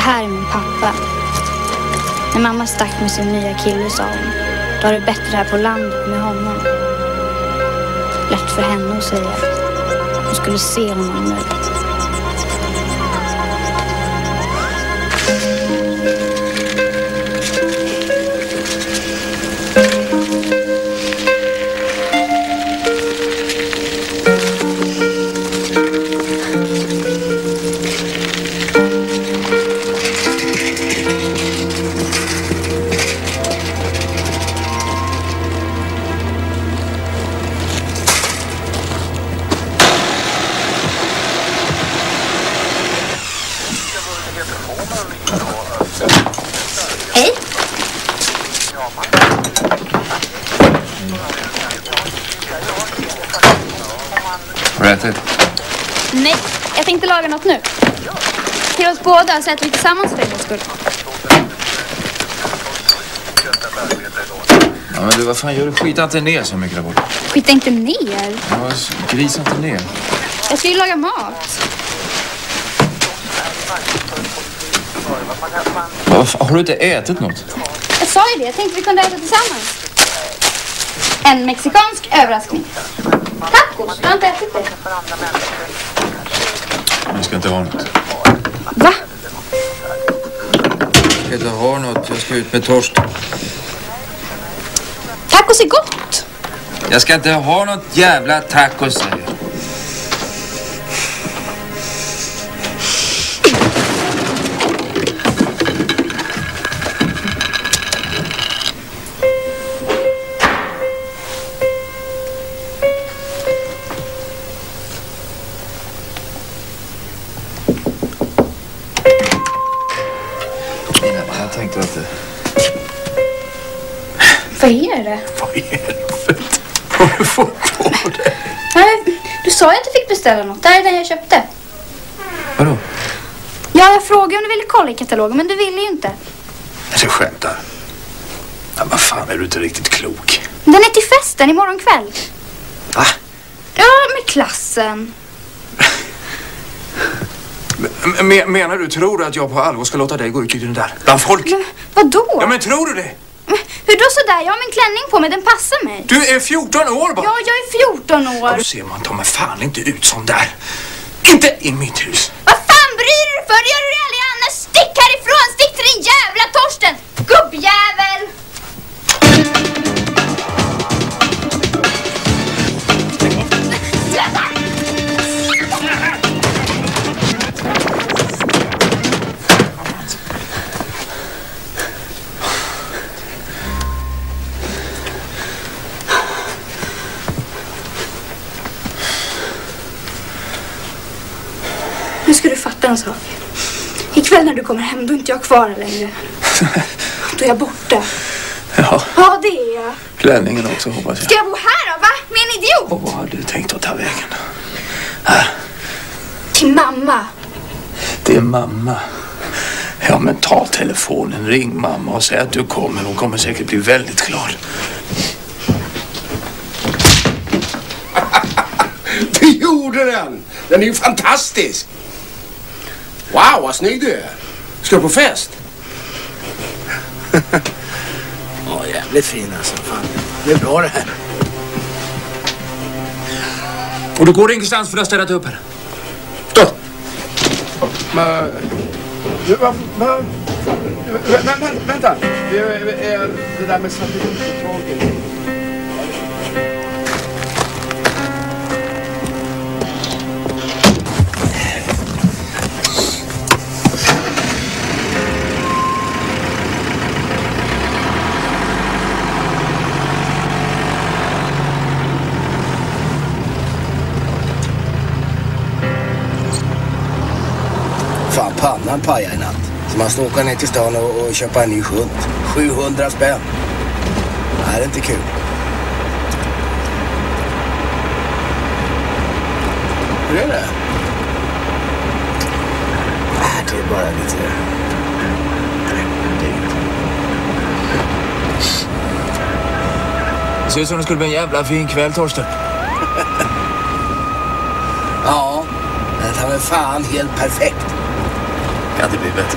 här är min pappa. När mamma stack med sin nya kille sa hon, då har det bättre här på landet med honom. Lätt för henne att säga. Hon skulle se honom nu. Hej. Har du ätit? Nej, jag tänkte laga något nu. Till oss båda så äter vi tillsammans för en skull. Ja, men du, vad fan gör du? Skita inte ner så mycket där borta. Skita inte ner. Ja, grisa inte ner. Jag ska ju laga mat. Har du inte ätit något? Jag sa ju det, jag tänkte vi kunde äta tillsammans. En mexikansk överraskning. Tacos, du har inte ätit det. Jag ska inte ha något. Va? Jag ska inte ha något. Jag ska ut med Torsten. Tacos är gott. Jag ska inte ha något jävla tacos, säger jag. Jag tänkte att det... Vad är det? Vad är det? Har du fått på det? Nej, du sa ju att du fick beställa något. Det här är den jag köpte. Vadå? Ja, jag frågade om du ville kolla i katalogen, men du ville ju inte. Jag skämtar. Ja, vad fan, är du inte riktigt klok? Den är till festen imorgon kväll. Va? Ja, med klassen. Menar du, tror du att jag på allvar ska låta dig gå ut i den där bland folk? Men vadå? Ja, men tror du det? Men, hur då sådär? Jag har min klänning på mig, den passar mig. Du är 14 år bara. Ja, jag är 14 år. Ja, då ser man ta mig fan inte ut som där. Inte i mitt hus. Vad fan bryr du dig för? Det gör du aldrig annars. Stick härifrån, stick till din jävla Torsten. Gubbjävel. Nu ska du fatta en sak. Ikväll när du kommer hem, då är inte jag kvar här längre. Då är jag borta. Ja, Ja, det är jag. klänningen också, hoppas jag. Ska jag bo här då, va? Med en idiot? Och vad har du tänkt att ta vägen? Till mamma. Det är mamma. Ja, men ta telefonen, ring mamma och säg att du kommer. Hon kommer säkert bli väldigt glad. Du gjorde den! Den är ju fantastisk! Wow, vad snygg du är! Ska du på fest? Ja, jävligt fin alltså. Fan. Det är bra det här. Och du går ingenstans för att ställa upp här. Stopp! Vänta! Det där med satellitupptaget. Fan, pannan pajar i natt. Så man ska åka ner till stan och köpa en ny shunt. 700 spänn. Det här är inte kul. Hur är det? Det är bara lite... Det ser ut som det skulle bli en jävla fin kväll, Torsten. Ja, det här är fan helt perfekt. Ja, det blir bättre.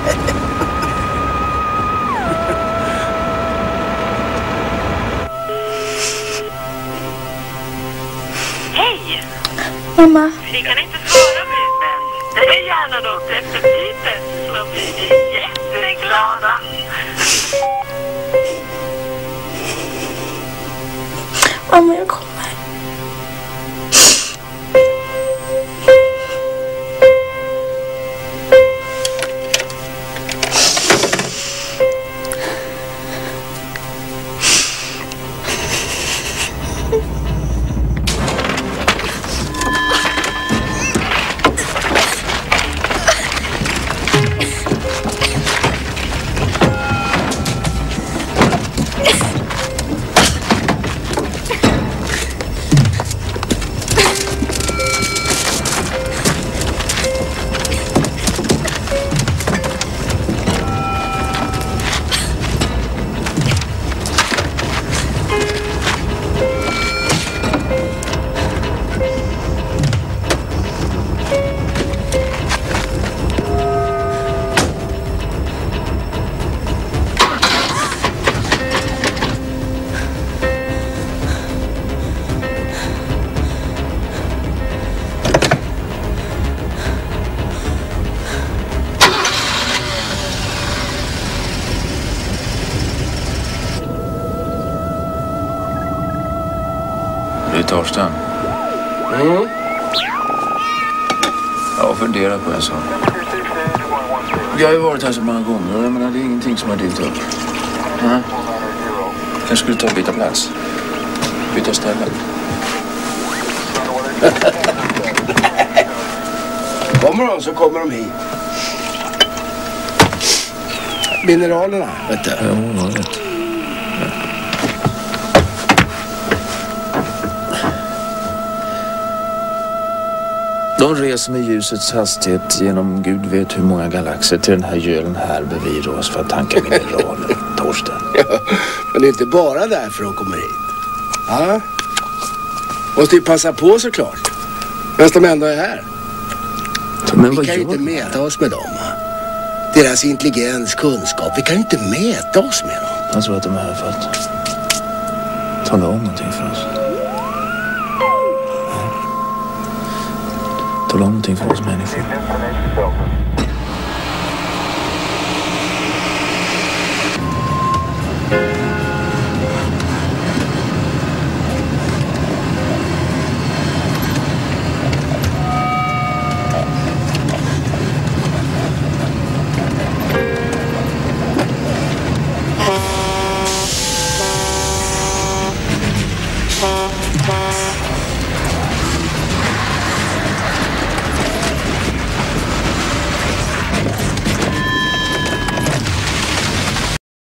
Hej! Mamma. Vi kan inte svara nu, men det är gärna något efter tiden så blir vi jätteglada. Mamma, jag kommer. Torsten. Jag har funderat på en sak. Jag har ju varit här så många gånger och jag menar, det är ingenting som har dykt upp. Kanske skulle ta och byta plats. Byta ställe. Kommer de så kommer de hit. Mineralerna, vet du. Ja, jag vet. De reser med ljusets hastighet genom Gud vet hur många galaxer till den här gölen här bredvid oss för att tanka mineraler, Torsten. Ja, men det är inte bara därför de kommer hit. Ja. Måste ju passa på såklart. Men de ändå är här. Men vi kan ju inte mäta oss med dem. Deras intelligens, kunskap. Vi kan ju inte mäta oss med dem. Jag tror att de är här för att tala om någonting för oss. Tala om någonting för oss människor.